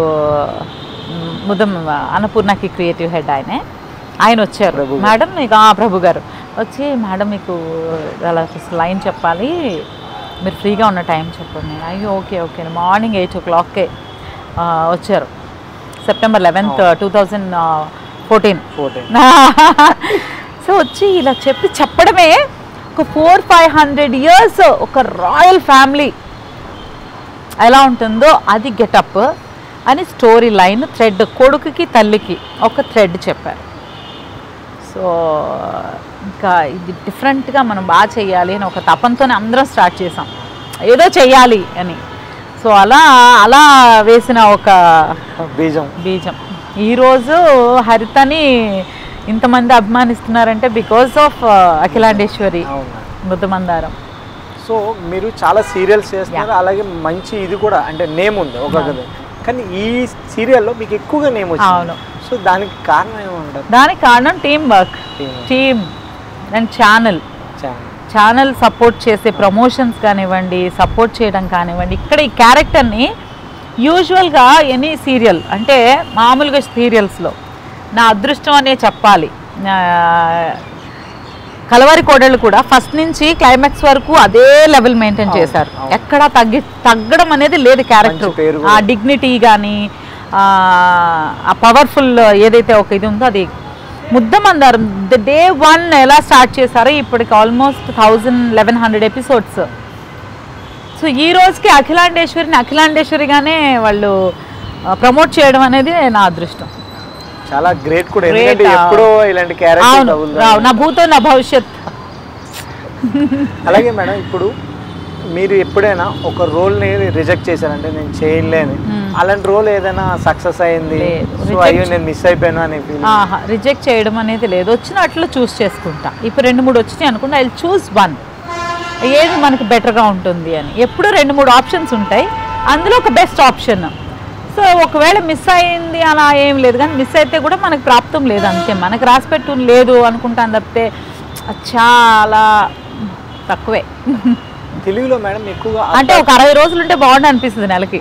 అన్నపూర్ణకి క్రియేటివ్ హెడ్ ఆయన వచ్చారు. మేడం మీకు ప్రభు గారు వచ్చి, మేడం మీకు అలా లైన్ చెప్పాలి, మీరు ఫ్రీగా ఉన్న టైం చెప్పండి. అయ్యో ఓకే ఓకే మార్నింగ్ 8 o'clock వచ్చారు. September 11th 2014. సో వచ్చి ఇలా చెప్పడమే ఒక 400-500 years ఒక రాయల్ ఫ్యామిలీ ఎలా ఉంటుందో అది గెటప్ అని స్టోరీ లైన్ థ్రెడ్, కొడుకుకి తల్లికి ఒక థ్రెడ్ చెప్పారు. సో ఇంకా ఇది డిఫరెంట్గా మనం బాగా చేయాలి అని ఒక తపంతోనే అందరం స్టార్ట్ చేసాం, ఏదో చెయ్యాలి అని. సో అలా అలా వేసిన ఒక బీజం ఈరోజు హరితని ఇంతమంది అభిమానిస్తున్నారంటే because of Akhilandeswari Muddamandaram. So మీరు చాలా సీరియల్స్ చేస్తున్నారు, అలాగే మంచి ఇది కూడా అంటే నేమ్ ఉంది ఒక, కానీ ఈ సీరియల్లో మీకు ఎక్కువగా నేమ్ వచ్చింది. అవును. సో దానికి కారణం ఏమంటారు? దానికి కారణం team work, team and channel support చేసే ప్రమోషన్స్ కానివ్వండి, సపోర్ట్ చేయడం కానివ్వండి. ఇక్కడ ఈ క్యారెక్టర్ని యూజువల్గా ఎనీ సీరియల్ అంటే మామూలుగా సీరియల్స్లో నా అదృష్టం అనే చెప్పాలి. కలవారి కోడళ్ళు కూడా ఫస్ట్ నుంచి క్లైమాక్స్ వరకు అదే లెవెల్ మెయింటైన్ చేశారు, ఎక్కడా తగ్గడం అనేది లేదు. క్యారెక్టర్ ఆ డిగ్నిటీ కానీ ఆ పవర్ఫుల్ ఏదైతే ఒక ఇది ఉందో అది ముద్దమందారం డే 1 ఎలా స్టార్ట్ చేశారో ఇప్పటికి ఆల్మోస్ట్ 1100 ఎపిసోడ్స్. సో ఈ రోజుకి అఖిలాండేశ్వరిగానే వాళ్ళు ప్రమోట్ చేయడం అనేది నా అదృష్టం. చాలా గ్రేట్ కూడా, ఎందుకంటే ఎప్పుడో ఇలాంటి క్యారెక్టర్ నా భూతో నా భవిష్యత్. అలాగే మేడం, ఇప్పుడు మీరు ఎప్పుడైనా ఒక రోల్ని రిజెక్ట్ చేశారంటే నేను చేయలేని, అలాంటి రోల్ ఏదైనా సక్సెస్ అయింది, అయ్యో నేను మిస్ అయిపోయాను అని రిజెక్ట్ చేయడం అనేది లేదు. వచ్చినట్లు చూస్ చేసుకుంటా. ఇప్పుడు 2-3 వచ్చినాయి అనుకుంటా, ఐ చూస్ 1 ఏది మనకి బెటర్గా ఉంటుంది అని. ఎప్పుడు 2-3 ఆప్షన్స్ ఉంటాయి, అందులో ఒక బెస్ట్ ఆప్షన్. సో ఒకవేళ మిస్ అయింది అలా ఏం లేదు, కానీ మిస్ అయితే కూడా మనకు ప్రాప్తం లేదు, అంతే. మనకు రాసిపెట్టు లేదు అనుకుంటాను తప్పితే చాలా తక్కువే. తెలుగులో మేడం ఎక్కువగా అంటే ఒక 60 రోజులు ఉంటే బాగుండు అనిపిస్తుంది నెలకి,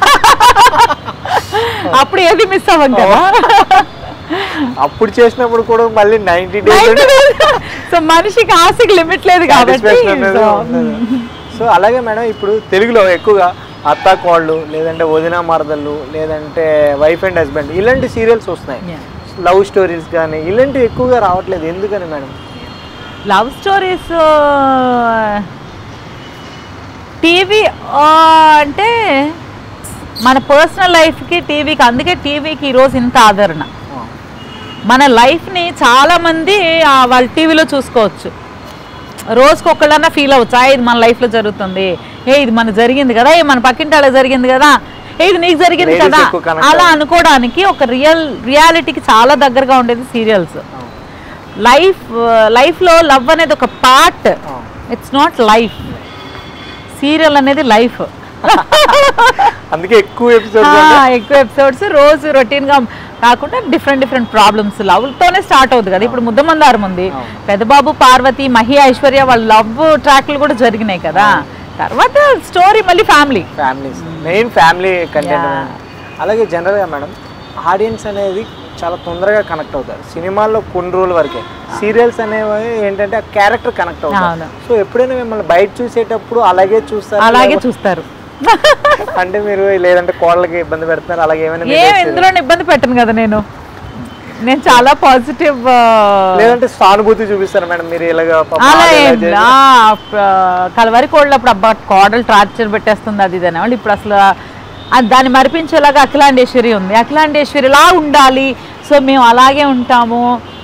అప్పుడు ఏది మిస్ అవ్వం కదా. అప్పుడు చేసినప్పుడు కూడా మళ్ళీ 90 days. సో మనిషికి ఆశకి లిమిట్ లేదు కాబట్టి. సో అలాగే మేడం, ఇప్పుడు తెలుగులో ఎక్కువగా అత్త కోళ్ళు, లేదంటే వదిన మరదళ్ళు, లేదంటే వైఫ్ అండ్ హస్బెండ్, ఇలాంటి సీరియల్స్ వస్తున్నాయి. లవ్ స్టోరీస్ కానీ ఇలాంటివి ఎక్కువగా రావట్లేదు, ఎందుకని మేడం? లవ్ స్టోరీస్ టీవీ అంటే మన పర్సనల్ లైఫ్కి టీవీకి, అందుకే టీవీకి ఈరోజు ఇంత ఆదరణ. మన లైఫ్ని చాలామంది వాళ్ళ టీవీలో చూసుకోవచ్చు, రోజుకి ఒక్కళ్ళన్నా ఫీల్ అవ్వచ్చు, ఇది మన లైఫ్లో జరుగుతుంది, ఇది మన జరిగింది కదా, మన పక్కింటి వాళ్ళ జరిగింది కదా, ఇది నీకు జరిగింది కదా, అలా అనుకోవడానికి ఒక రియాలిటీకి చాలా దగ్గరగా ఉండేది సీరియల్స్. లైఫ్లో లవ్ అనేది ఒక part, it's not life. Serial అనేది లైఫ్. అందుకే ఎక్కువ ఎపిసోడ్స్ రోజు రొటీన్గా కాకుండా డిఫరెంట్ ప్రాబ్లమ్స్ లవ్తోనే స్టార్ట్ అవుతుంది కదా. ఇప్పుడు ముద్దమందారం ఉంది, పెద్దబాబు పార్వతి, మహి, ఐశ్వర్య వాళ్ళ లవ్ ట్రాక్లు కూడా జరిగినాయి కదా. తర్వాత స్టోరీ మళ్ళీ మెయిన్ ఫ్యామిలీ కంటెంట్. అలాగే జనరల్గా మేడం ఆడియన్స్ అనేది చాలా తొందరగా కనెక్ట్ అవుతారు. సినిమాల్లో కొన్ని రోజుల వరకే, సీరియల్స్ అనేవి ఏంటంటే ఆ క్యారెక్టర్ కనెక్ట్ అవుతారు. సో ఎప్పుడైనా మిమ్మల్ని బయట చూసేటప్పుడు అలాగే చూస్తారు అంటే మీరు లేదంటే కోళ్ళకి ఇబ్బంది పెడుతున్నారు, అలాగే ఏమైనా? ఎందులో ఇబ్బంది పెట్టను కదా నేను చాలా పాజిటివ్, లేదంటే సానుభూతి చూపిస్తారు మేడం మీరు ఇలాగా? కలవరి కోళ్ళప్పుడు అబ్బా కోడలు టార్చర్ పెట్టేస్తుంది అది ఇది అనేవాళ్ళు. ఇప్పుడు అసలు దాన్ని మరిపించేలాగా అఖిలాండేశ్వరి ఉంది, అఖిలాండేశ్వరిలా ఉండాలి, సో మేము అలాగే ఉంటాము.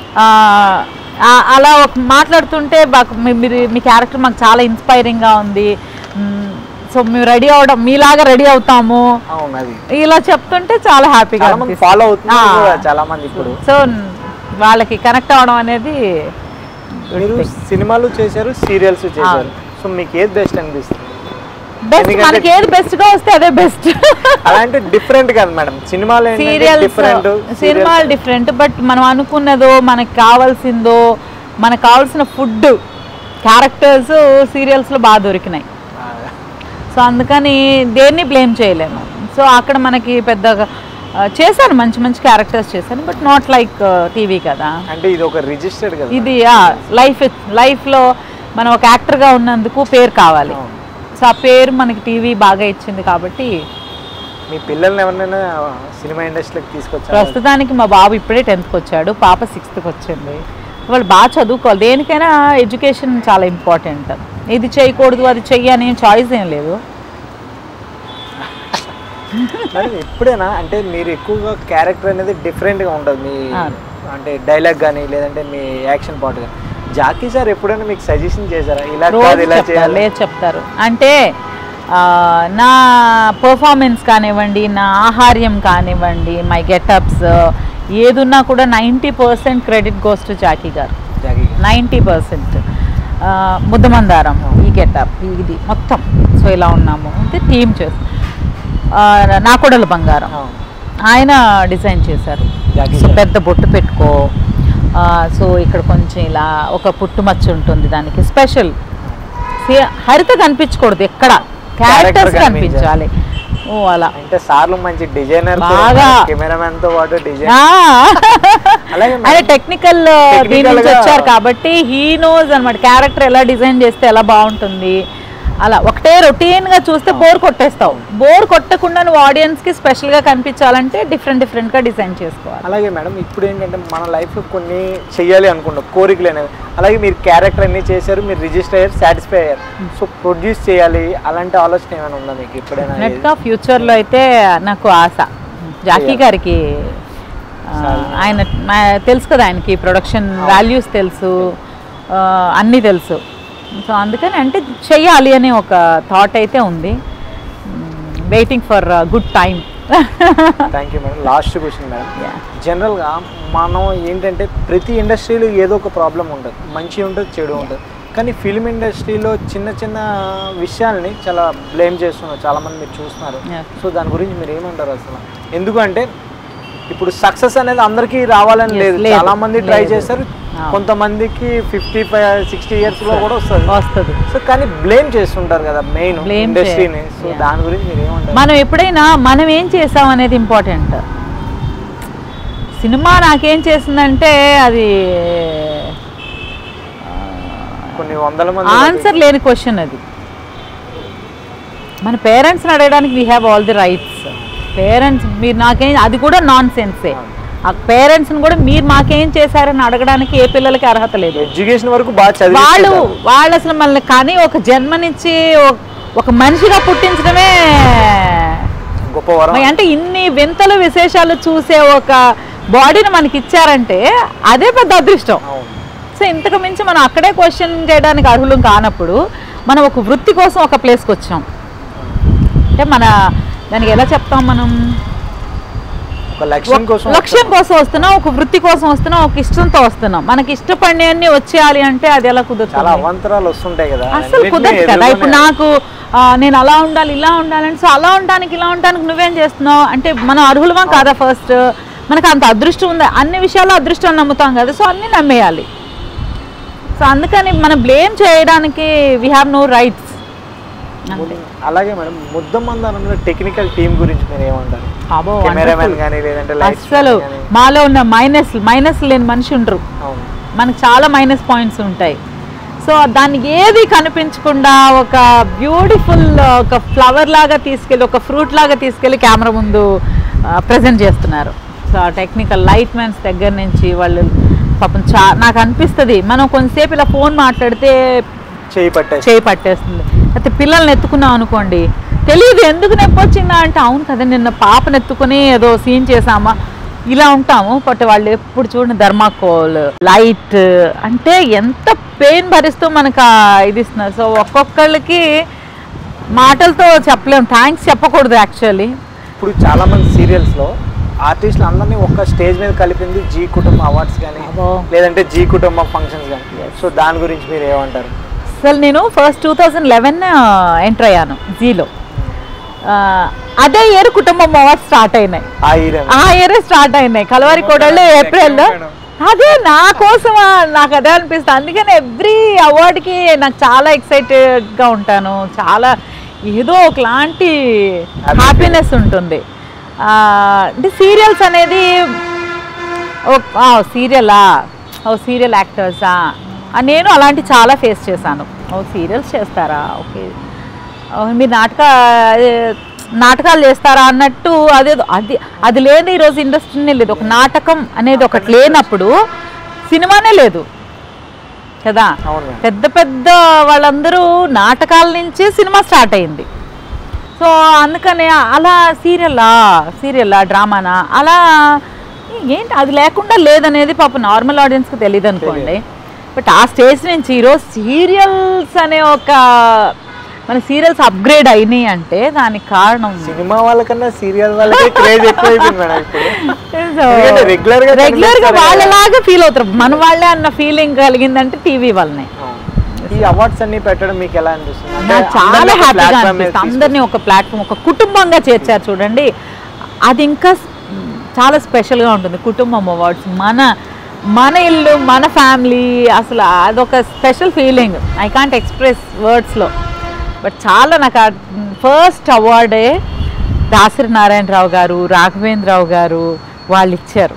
అలా మాట్లాడుతుంటే మీ క్యారెక్టర్ మాకు చాలా ఇన్స్పైరింగ్గా ఉంది, సో మేము రెడీ అవడం మీలాగా రెడీ అవుతాము, ఇలా చెప్తుంటే చాలా హ్యాపీగా ఫాలో అవుతుంది చాలా మంది. ఇప్పుడు సో వాళ్ళకి కనెక్ట్ అవ్వడం అనేది. మీరు సినిమాలు చేశారు, సీరియల్స్ చేశారు, సో మీకు ఏది బెస్ట్ అనిపిస్తుంది? బెస్ట్, మనకి ఏది బెస్ట్ గా వస్తే అదే బెస్ట్. అలాంటి డిఫరెంట్ కాదు మేడం సినిమాలు, సినిమాలు డిఫరెంట్, బట్ మనం అనుకున్నదో మనకి కావాల్సిందో మనకు కావాల్సిన ఫుడ్ క్యారెక్టర్స్ సీరియల్స్లో బాగా దొరికినాయి. సో అందుకని దేన్ని బ్లేమ్ చేయలేము. సో అక్కడ మనకి పెద్దగా చేశాను, మంచి మంచి క్యారెక్టర్స్ చేశాను, బట్ నాట్ లైక్ టీవీ కదా. అంటే ఇది ఒక రిజిస్టర్డ్ కదా, ఇది లైఫ్లో మనం ఒక యాక్టర్గా ఉన్నందుకు పేరు కావాలి. సో ఆ పేరు మనకి టీవీ బాగా ఇచ్చింది కాబట్టి. మీ పిల్లల్ని ఎవరినైనా సినిమా ఇండస్ట్రీకి తీసుకొచ్చారు? ప్రస్తుతానికి మా బాబు ఇప్పుడే 10th వచ్చాడు, పాప 6th వచ్చింది. వాళ్ళు బాగా చదువుకోవాలి, దేనికైనా ఎడ్యుకేషన్ చాలా ఇంపార్టెంట్. ఇది చేయకూడదు అది చెయ్యి అనే చాయిస్ ఏం లేదు. ఎప్పుడైనా అంటే మీరు ఎక్కువగా క్యారెక్టర్ అనేది డిఫరెంట్గా ఉంటుంది మీ, అంటే డైలాగ్ కానీ లేదంటే మీ యాక్షన్ పార్ట్ కానీ. జాకీ సార్ ఎప్పుడైనా మీకు సజెషన్ చేశారా ఇలా కాదు ఇలా చేయాలి? లేదు, చెప్తారు. అంటే నా పర్ఫార్మెన్స్ కానివ్వండి, నా ఆహార్యం కానివ్వండి, మై గెటప్స్ ఏదున్నా కూడా 90% క్రెడిట్ గోస్ టు జాకీ గారు. 90% ముద్దమందారం, ఈ గెటప్, ఇది మొత్తం. సో ఇలా ఉన్నాము అంటే థీమ్ చేస్తాం. నా కొడలు బంగారం ఆయన డిజైన్ చేశారు. సో పెద్ద బొట్టు పెట్టుకో, సో ఇక్కడ కొంచెం ఇలా ఒక పుట్టుమచ్చ ఉంటుంది, దానికి స్పెషల్. హరిత కనిపించకూడదు, ఎక్కడ క్యారెక్టర్స్ కనిపించాలి. ఓ అలా అంటే సార్లు మంచి డిజైనర్, బాగా కెమెరామెన్ తో పాటు డిజైన్, ఆయన టెక్నికల్ దీని నుంచి వచ్చారు కాబట్టి హీ నోస్ అన్నమాట క్యారెక్టర్ ఎలా డిజైన్ చేస్తే ఎలా బాగుంటుంది. అలా ఒకటే రొటీన్గా చూస్తే బోర్ కొట్టేస్తావు. బోర్ కొట్టకుండా నువ్వు ఆడియన్స్కి స్పెషల్గా కనిపించాలంటే డిఫరెంట్గా డిజైన్ చేసుకోవాలి. అలాగే మేడం ఇప్పుడు ఏంటంటే మన లైఫ్లో కొన్ని చెయ్యాలి అనుకుంటాం, కోరికలు అనేవి. అలాగే మీరు క్యారెక్టర్ అన్నీ చేశారు, మీరు రిజిస్టర్ అయ్యారు, సాటిస్ఫై అయ్యారు. సో ప్రొడ్యూస్ చేయాలి అలాంటి ఆలోచన ఏమైనా ఉందా మీకు ఎప్పుడైనా? నెట్గా ఫ్యూచర్లో అయితే నాకు ఆశ. జాకీ గారికి ఆయన తెలుసు కదా, ఆయనకి ప్రొడక్షన్ వాల్యూస్ తెలుసు, అన్నీ తెలుసు. సో అందుకని అంటే చెయ్యాలి అనే ఒక థాట్ అయితే ఉంది. Waiting for good time. Thank you madam. Last question madam, జనరల్గా మనం ఏంటంటే ప్రతి ఇండస్ట్రీలో ఏదో ఒక ప్రాబ్లం ఉంటుంది, మంచి ఉంటుంది చెడు ఉంటుంది. కానీ ఫిల్మ్ ఇండస్ట్రీలో చిన్న చిన్న విషయాల్ని చాలా బ్లేమ్ చేస్తున్నారు చాలామంది, మీరు చూస్తున్నారు. సో దాని గురించి మీరు ఏమంటారు అసలు? ఎందుకంటే ఇప్పుడు సక్సెస్ అనేది అందరికీ రావాలని లేదు, చాలా మంది ట్రై చేస్తారు, కొంతమందికి 55-60 years లో కూడా వస్తుంది. సో కానీ బ్లేమ్ చేస్తుంటారు కదా మెయిన్ ఇండస్ట్రీని. సో దాని గురించి మీరు ఏమంటారు? మనం ఎప్పుడైనా మనం ఏం చేసాం అనేది ఇంపార్టెంట్. సినిమా నాకేం చేసిందంటే అది కొన్ని వందల మంది ఆన్సర్ లేని క్వశ్చన్. అది మన పేరెంట్స్ని అడగడానికి we have all the rights. Parents మీరు నాకేం, అది కూడా నాన్ సెన్సే. ఆ పేరెంట్స్ని కూడా మీరు మాకేం చేశారని అడగడానికి ఏ పిల్లలకి అర్హత లేదు. ఎడ్యుకేషన్ వరకు బాగా చదివి వాళ్ళు అసలు మనల్ని కానీ ఒక జన్మనిచ్చి ఒక మనిషిగా పుట్టించడమే గొప్ప వరం. అంటే ఇన్ని వింతలు విశేషాలు చూసే ఒక బాడీని మనకి ఇచ్చారంటే అదే పెద్ద అదృష్టం. సో ఇంతకు మించి మనం అక్కడే క్వశ్చన్ చేయడానికి అర్హులం కానప్పుడు మనం ఒక వృత్తి కోసం ఒక ప్లేస్కి వచ్చాం అంటే మన దానికి ఎలా చెప్తాం, మనం లక్ష్యం కోసం వస్తున్నాం, ఒక వృత్తి కోసం వస్తున్నాం, ఒక ఇష్టంతో వస్తున్నాం. మనకి ఇష్టపడినవన్నీ వచ్చేయాలి అంటే అది ఎలా కుదురుతుంది? అవాంతరాలు వస్తుంటాయి కదా, అసలు కుదరదు కదా. ఇప్పుడు నాకు నేను అలా ఉండాలి ఇలా ఉండాలంటే, సో అలా ఉండడానికి ఇలా ఉండడానికి నువ్వేం చేస్తున్నావు అంటే మనం అర్హులమా కాదా? ఫస్ట్ మనకు అంత అదృష్టం ఉంది, అన్ని విషయాల్లో అదృష్టం నమ్ముతాం కదా, సో అన్నీ నమ్మేయాలి. సో అందుకని మనం బ్లేమ్ చేయడానికి వీ హ్యావ్ నో రైట్స్. అలాగే మేడం ముద్దమందారంలో టెక్నికల్ టీం గురించి మీరు ఏమంటారు? కెమెరామెన్ కానీ లేదంటే అసలు మాలో ఉన్న మైనస్ లేని మనిషి ఉండరు. మనకు చాలా మైనస్ పాయింట్స్ ఉంటాయి. సో దాన్ని ఏది కనిపించకుండా ఒక బ్యూటిఫుల్ ఒక ఫ్లవర్ లాగా తీసుకెళ్ళి, ఒక ఫ్రూట్ లాగా తీసుకెళ్ళి కెమెరా ముందు ప్రజెంట్ చేస్తున్నారు. సో టెక్నికల్ లైట్ మ్యాన్స్ దగ్గర నుంచి వాళ్ళు పాపం నాకు అనిపిస్తుంది, మనం కొంతసేపు ఇలా ఫోన్ మాట్లాడితే చేయి పట్టేస్తుంది. అయితే పిల్లల్ని ఎత్తుకున్నాం అనుకోండి, తెలియదు ఎందుకు నొప్పి వచ్చిందా అంటే, అవును కదా నిన్న పాపను ఎత్తుకుని ఏదో సీన్ చేసామా, ఇలా ఉంటాము. బట్ వాళ్ళు ఎప్పుడు చూడండి థర్మాకోల్ లైట్ అంటే ఎంత పెయిన్ భరిస్తూ మనకు ఇది ఇస్తున్నారు. సో ఒక్కొక్కళ్ళకి మాటలతో చెప్పలేము, థ్యాంక్స్ చెప్పకూడదు యాక్చువల్లీ. ఇప్పుడు చాలామంది సీరియల్స్లో ఆర్టిస్టులు అందరినీ ఒక్క స్టేజ్ మీద కలిపింది జీ కుటుంబ అవార్డ్స్ కానీ లేదంటే జీ కుటుంబ ఫంక్షన్స్ కానీ. సో దాని గురించి మీరు ఏమంటారు? అసలు నేను ఫస్ట్ 2011 ఎంటర్ అయ్యాను జీలో. అదే ఇయర్ కుటుంబం అవార్డ్స్ స్టార్ట్ అయినాయి, ఆ ఇయర్ స్టార్ట్ అయినాయి కలవారి కోడళ్ళు ఏప్రిల్లో. అదే నా కోసమా, నాకు అదే అనిపిస్తుంది. అందుకని ఎవ్రీ అవార్డ్కి నాకు చాలా ఎక్సైటెడ్గా ఉంటాను, చాలా ఏదో ఒకలాంటి హ్యాపీనెస్ ఉంటుంది. అంటే సీరియల్స్ అనేది సీరియల్ యాక్టర్సా నేను అలాంటి చాలా ఫేస్ చేశాను. సీరియల్స్ చేస్తారా, ఓకే మీరు నాటకాలు చేస్తారా అన్నట్టు అదేదో అది లేదు. ఈరోజు ఇండస్ట్రీనే లేదు, ఒక నాటకం అనేది ఒకటి లేనప్పుడు సినిమానే లేదు కదా. పెద్ద పెద్ద వాళ్ళందరూ నాటకాల నుంచే సినిమా స్టార్ట్ అయింది. సో అందుకనే అలా సీరియల్లా డ్రామానా అలా ఏంటి అది లేకుండా లేదనేది పాప నార్మల్ ఆడియన్స్కి తెలియదు అనుకోండి. బట్ ఆ స్టేజ్ నుంచి ఈరోజు సీరియల్స్ అనే మన సీరియల్స్ అప్గ్రేడ్ అయినాయి అంటే దానికి కారణం సినిమా వాళ్ళకన్నా సీరియల్ వాళ్ళకి క్రేజ్ ఎక్కువైపోయింది. రెగ్యులర్ గా వాళ్ళలాగా ఫీల్ అవుతారు, మన వాళ్ళే అన్న ఫీలింగ్ కలిగిందంటే టీవీ వల్లనే. ఈ అవార్డ్స్ అన్ని పెట్టడం మీకు ఎలా అనిపిస్తుంది? నాకు చాలా హ్యాపీగా అనిపిస్తుంది. అందరినీ ఒక ప్లాట్ఫామ్, ఒక కుటుంబంగా చేర్చారు చూడండి, అది ఇంకా చాలా స్పెషల్గా ఉంటుంది. కుటుంబం అవార్డ్స్, మన ఇల్లు, మన ఫ్యామిలీ, అసలు అదొక special feeling. I can't express వర్డ్స్లో. బట్ చాలా నాకు ఫస్ట్ అవార్డే దాసరి నారాయణరావు గారు, రాఘవేంద్రరావు గారు వాళ్ళు ఇచ్చారు.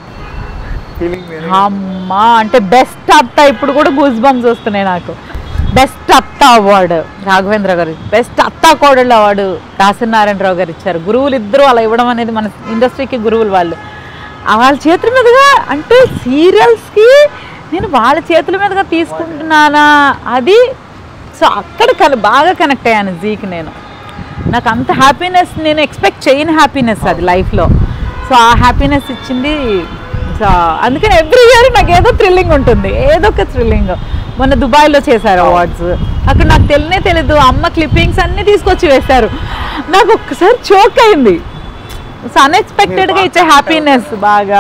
అమ్మా అంటే బెస్ట్ అత్త, ఇప్పుడు కూడా గూస్ బంప్స్ వస్తున్నాయి నాకు. బెస్ట్ అత్త అవార్డు రాఘవేంద్ర గారు, బెస్ట్ అత్త కోడళ్ళ అవార్డు దాసరి నారాయణరావు గారు ఇచ్చారు. గురువులు ఇద్దరు అలా ఇవ్వడం అనేది మన ఇండస్ట్రీకి గురువులు వాళ్ళు. వాళ్ళ చేతుల మీదుగా అంటే సీరియల్స్కి నేను వాళ్ళ చేతుల మీదుగా తీసుకుంటున్నానా అది. సో అక్కడ బాగా కనెక్ట్ అయ్యాను జీకి. నాకు అంత హ్యాపీనెస్ నేను ఎక్స్పెక్ట్ చేయని హ్యాపీనెస్ అది లైఫ్లో. సో ఆ హ్యాపీనెస్ ఇచ్చింది. సో అందుకని ఎవ్రీ ఇయర్ నాకు ఏదో థ్రిల్లింగ్ ఉంటుంది, ఏదో ఒక థ్రిల్లింగ్. మొన్న దుబాయ్లో చేశారు అవార్డ్స్, అక్కడ నాకు తెలీదు అమ్మ క్లిప్పింగ్స్ అన్నీ తీసుకొచ్చి వేశారు. నాకు ఒక్కసారి చోక్ అయింది. సో అన్ఎక్స్పెక్టెడ్గా ఇచ్చే హ్యాపీనెస్ బాగా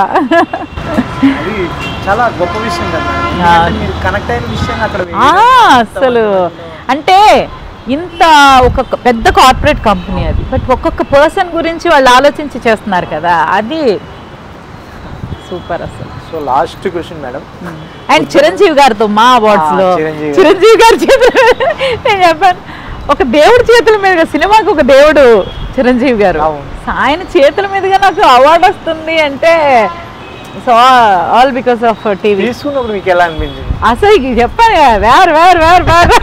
చాలా గొప్ప విషయం కదా. కనెక్ట్ అయిన విషయం అక్కడ అసలు అంటే ఇంత ఒక పెద్ద కార్పొరేట్ కంపెనీ అది, బట్ ఒక్కొక్క పర్సన్ గురించి వాళ్ళు ఆలోచించి చేస్తున్నారు కదా, అది సూపర్ అసలు. So last question madam, and Chiranjeevi గారితో మా అవార్డ్స్లో చిరంజీవి గారి చేతుల నేను చెప్పాను, ఒక దేవుడి చేతుల మీదుగా సినిమాకి ఒక దేవుడు చిరంజీవి గారు, ఆయన చేతుల మీదుగా నాకు అవార్డు వస్తుంది అంటే so all because of TV. తీసుకున్నప్పుడు మీకు ఎలా అనిపించింది? అసలు చెప్పాను వేరు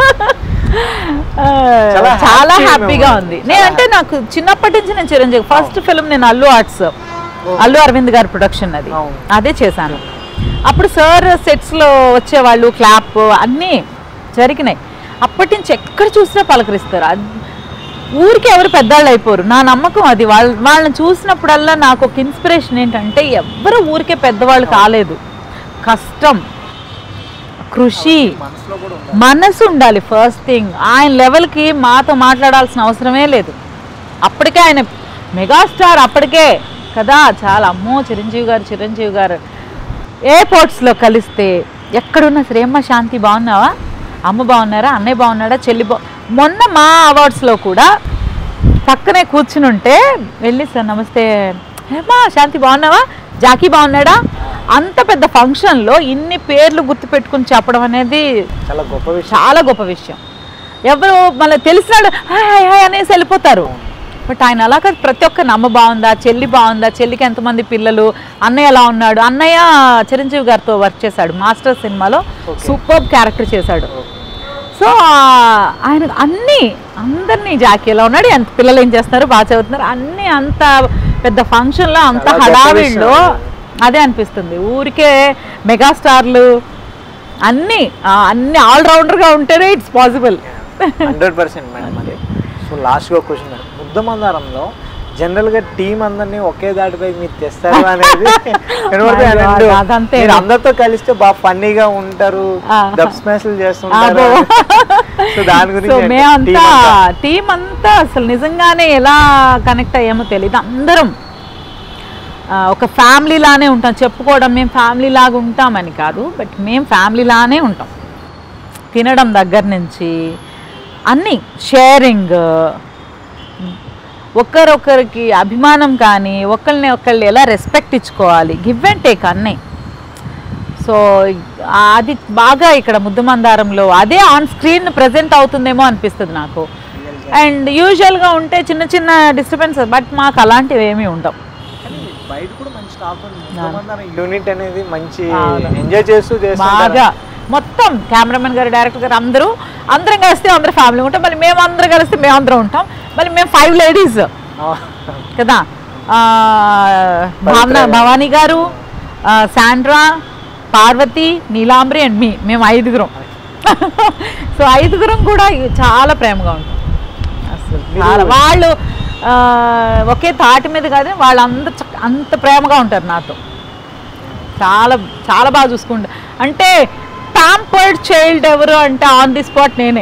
చాలా హ్యాపీగా ఉంది. నేనంటే నాకు చిన్నప్పటి నుంచి నేను చిరంజీవి ఫస్ట్ ఫిల్మ్ నేను అల్లు అరవింద్ గారి ప్రొడక్షన్ అదే చేశాను. అప్పుడు సార్ సెట్స్లో వచ్చేవాళ్ళు, క్లాప్ అన్నీ జరిగినాయి. అప్పటి నుంచి ఎక్కడ చూసినా పలకరిస్తారు. ఊరికి ఎవరు పెద్దవాళ్ళు అయిపోరు, నా నమ్మకం అది. వాళ్ళని చూసినప్పుడల్లా నాకు ఒక ఇన్స్పిరేషన్ ఏంటంటే ఎవరు ఊరికే పెద్దవాళ్ళు కాలేదు. కష్టం, కృషి, మనసు ఉండాలి ఫస్ట్ థింగ్. ఆయన లెవెల్కి మాతో మాట్లాడాల్సిన అవసరమే లేదు. అప్పటికే ఆయన మెగాస్టార్ అప్పటికే కదా. చాలా అమ్మో చిరంజీవి గారు ఎయిర్పోర్ట్స్లో కలిస్తే ఎక్కడున్నా సరే, అమ్మ శాంతి బాగున్నావా, అమ్మ బాగున్నారా, అన్నయ్య బాగున్నాడా, చెల్లి మొన్న మా అవార్డ్స్లో కూడా పక్కనే కూర్చుని ఉంటే వెళ్ళి సార్ నమస్తే, అమ్మా శాంతి బాగున్నావా, జాకీ బాగున్నాడా, అంత పెద్ద ఫంక్షన్లో ఇన్ని పేర్లు గుర్తుపెట్టుకుని చెప్పడం అనేది చాలా గొప్ప విషయం. ఎవరు మళ్ళీ తెలిసినాడు హాయ్ హాయ్ అనేసి వెళ్ళిపోతారు. బట్ ఆయన అలా కాదు, ప్రతి ఒక్కరిని అమ్మ బాగుందా, చెల్లి బాగుందా, చెల్లికి ఎంతమంది పిల్లలు, అన్నయ్య ఎలా ఉన్నాడు. అన్నయ్య చిరంజీవి గారితో వర్క్ చేశాడు, మాస్టర్ సినిమాలో సూపర్ క్యారెక్టర్ చేశాడు. సో ఆయన అందరినీ జాకీ ఎలా ఉన్నాడు, ఎంత పిల్లలు ఏం చేస్తున్నారు, బాగా చదువుతున్నారు, అన్నీ అంత పెద్ద ఫంక్షన్లో అంత హడావిడిలో అదే అనిపిస్తుంది. ఊరికే మెగాస్టార్లు అన్నీ ఆల్రౌండర్గా ఉంటేనే ఇట్స్ పాసిబుల్. 100% మేడం. అది సో లాస్ట్గా క్వశ్చన్ మేడం, ముద్దమందారంలో జనరల్గా టీం అందరినీ ఒకే దాటిపై మీరు తెస్తారు అనేది అందరితో కలిస్తే బాగా ఫన్నీగా ఉంటారు, డబ్ స్మాష్లు చేస్తుంటారు. సో దాని గురించి మేమంతా టీం అంతా అసలు నిజంగానే ఎలా కనెక్ట్ అయ్యామో తెలియదు. అందరం ఒక ఫ్యామిలీ లానే ఉంటాం. చెప్పుకోవడం మేము ఫ్యామిలీ లాగా ఉంటామని కాదు, బట్ మేము ఫ్యామిలీ లానే ఉంటాం. తినడం దగ్గర నుంచి అన్నీ షేరింగ్, ఒకరొకరికి అభిమానం కానీ ఒకళ్ళని ఒకళ్ళు ఎలా రెస్పెక్ట్ ఇచ్చుకోవాలి, గివ్ అండ్ టేక్ అన్నీ. సో అది బాగా ఇక్కడ ముద్దమందారంలో అదే ఆన్ స్క్రీన్ ప్రజెంట్ అవుతుందేమో అనిపిస్తుంది నాకు. అండ్ యూజువల్గా ఉంటే చిన్న చిన్న డిస్టర్బెన్స్, బట్ మాకు అలాంటివి ఏమీ ఉండవు. బయట కూడా మంచి స్టాఫ్ యూనిట్ అనేది మంచి ఎంజాయ్ చేస్తూ బాగా మొత్తం కెమెరామెన్ గారు, డైరెక్టర్ గారు అందరం కలిస్తే అందరూ ఫ్యామిలీ ఉంటాం. మళ్ళీ మేము అందరం కలిస్తే మేము అందరం ఉంటాం. మళ్ళీ మేము 5 లేడీస్ కదా, భవానీ గారు, శాండ్రా, పార్వతి, నీలాంబరి అండ్ మేము 5గురం. సో 5గురం కూడా చాలా ప్రేమగా ఉంటాం అసలు. చాలా వాళ్ళు ఒకే తాటి మీద కాదు, వాళ్ళందరూ అంత ప్రేమగా ఉంటారు నాతో. చాలా చాలా బాగా చూసుకుంటారు. అంటే ప్యాంపర్డ్ చైల్డ్ ఎవరు అంటే ఆన్ ది స్పాట్ నేనే.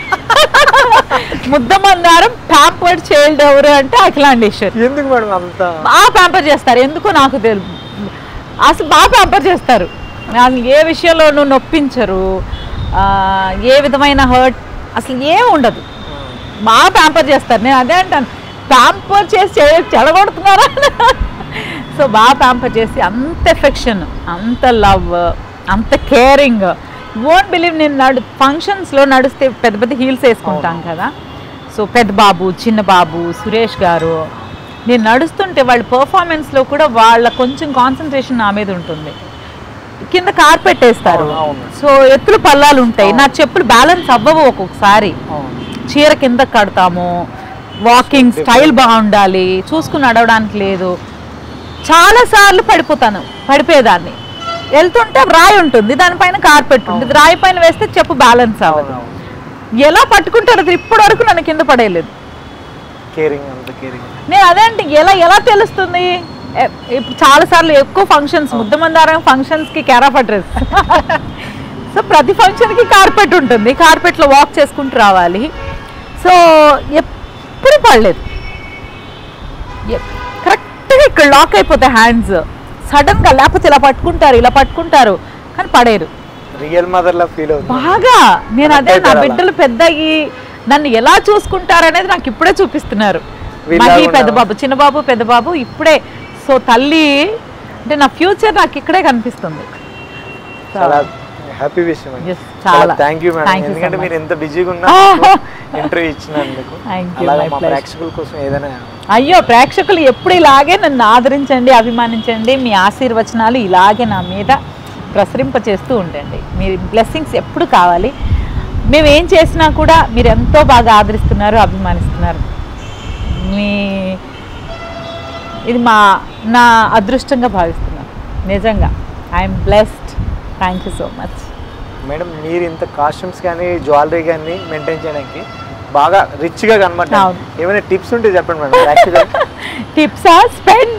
ముద్దమందారం ప్యాంపర్డ్ చైల్డ్ ఎవరు అంటే అఖిలాండేశ్వరి. ఎందుకు మేడం అంత బాగా ప్యాంపర్ చేస్తారు, ఎందుకో నాకు తెలియదు. అసలు బాగా ప్యాంపర్ చేస్తారు, నాకు ఏ విషయంలోనూ నొప్పించరు, ఏ విధమైన హర్ట్ అసలు ఏం ఉండదు. బాగా ప్యాంపర్ చేస్తారు. నేను అదే అంటాను, ప్యాంపర్ చేసి చెడగొడుతున్నారా. సో బాగా ప్యాంపర్ చేసి అంత ఎఫెక్షన్, అంత లవ్, అంత కేరింగ్. వోంట్ బిలీవ్, నేను ఫంక్షన్స్లో నడిస్తే పెద్ద పెద్ద హీల్స్ వేసుకుంటాం కదా. సో పెద్ద బాబు, చిన్న బాబు, సురేష్ గారు, నేను నడుస్తుంటే వాళ్ళ పర్ఫార్మెన్స్లో కూడా వాళ్ళ కొంచెం కాన్సన్ట్రేషన్ నా మీద ఉంటుంది. కింద కార్పెట్ వేస్తారు, సో ఎత్తులు పల్లాలు ఉంటాయి, నా చెప్పులు బ్యాలెన్స్ అవ్వవు. ఒక్కొక్కసారి చీర కింద కడతాము, వాకింగ్ స్టైల్ బాగుండాలి, చూసుకుని నడవడానికి లేదు. చాలాసార్లు పడిపోయేదాన్ని. వెళ్తుంటే రాయి ఉంటుంది, దానిపైన కార్పెట్ ఉంటుంది, రాయి పైన వేస్తే చెప్పు బ్యాలెన్స్ అవ్వదు. ఎలా పట్టుకుంటారు అది ఇప్పటి వరకు నన్ను కింద పడేయలేదు. నేను అదే అంటే ఎలా తెలుస్తుంది. ఇప్పుడు చాలాసార్లు ఎక్కువ ఫంక్షన్స్, ముద్దమందారం ఫంక్షన్స్కి కేర్ ఆఫ్ అడ్రస్. సో ప్రతి ఫంక్షన్కి కార్పెట్ ఉంటుంది, కార్పెట్లో వాక్ చేసుకుంటూ రావాలి. సో ఎప్పుడు పడలేదు. కరెక్ట్గా ఇక్కడ లాక్ అయిపోతాయి హ్యాండ్స్ సడన్గా, లేకపోతే ఇలా పట్టుకుంటారు కానీ పడేరు. రియల్ మదర్ లా ఫీల్ అవుతుంది బాగా. నేను అదే, నా బిడ్డలు పెద్దయి నన్ను ఎలా చూసుకుంటారు అనేది నాకు ఇప్పుడే చూపిస్తున్నారు. మళ్ళీ పెద్ద బాబు, చిన్న బాబు, పెద్ద బాబు ఇప్పుడే. సో తల్లి అంటే నా ఫ్యూచర్ నాకు ఇక్కడే కనిపిస్తుంది. చాలా హ్యాపీ విషయం. చాలా థ్యాంక్ యూ మేడం, ఎందుకంటే మీరు ఎంత బిజీగా ఉన్నా ఇంటర్వ్యూ ఇచ్చినందుకు. అలాగే మా ప్రేక్షకుల కోసం ఏదైనా. అయ్యో, ప్రేక్షకులు ఎప్పుడు ఇలాగే నన్ను ఆదరించండి, అభిమానించండి. మీ ఆశీర్వచనాలు ఇలాగే నా మీద ప్రసరింప చేస్తూ ఉండండి. మీ బ్లెస్సింగ్స్ ఎప్పుడు కావాలి. మేము ఏం చేసినా కూడా మీరు ఎంతో బాగా ఆదరిస్తున్నారు, అభిమానిస్తున్నారు. ఇది నా అదృష్టంగా భావిస్తున్నాను నిజంగా. I'm blessed. Thank you so much madam. మీరు ఇంత కాస్ట్యూమ్స్ కానీ జ్యువెలరీ కానీ మెయింటైన్ చేయడానికి బాగా రిచ్గా కనబడతారు. ఏమైనా టిప్స్ ఉంటే చెప్పండి మేడం. టిప్సా? స్పెండ్.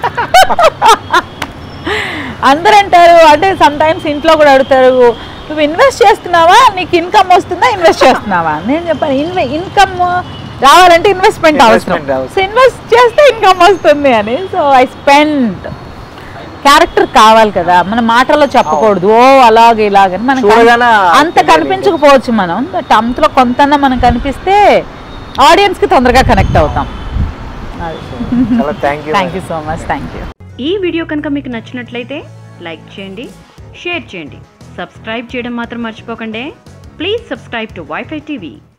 అందరూ అంటారు, అంటే సమ్ టైమ్స్ ఇంట్లో కూడా అడుగుతారు, నువ్వు ఇన్వెస్ట్ చేస్తున్నావా, నీకు ఇన్కమ్ వస్తుందా, ఇన్వెస్ట్ చేస్తున్నావా? నేను చెప్పాను, ఇన్కమ్ రావాలంటే ఇన్వెస్ట్మెంట్ అవసరం. సో ఇన్వెస్ట్ చేస్తే ఇన్కమ్ వస్తుంది అని. So I spend. క్యారెక్టర్ కావాలి కదా, మన మాటల్లో చెప్పకూడదు ఓ అలాగే ఇలాగని. మనకు అంత కనిపించకపోవచ్చు మనం, బట్ అంతలో కొంత మనం కనిపిస్తే ఆడియన్స్కి తొందరగా కనెక్ట్ అవుతాం. Thank you so much. Thank you. ఈ వీడియో కనుక మీకు నచ్చినట్లయితే లైక్ చేయండి, షేర్ చేయండి, సబ్స్క్రైబ్ చేయడం మాత్రం మర్చిపోకండి. Please subscribe to WiFi TV.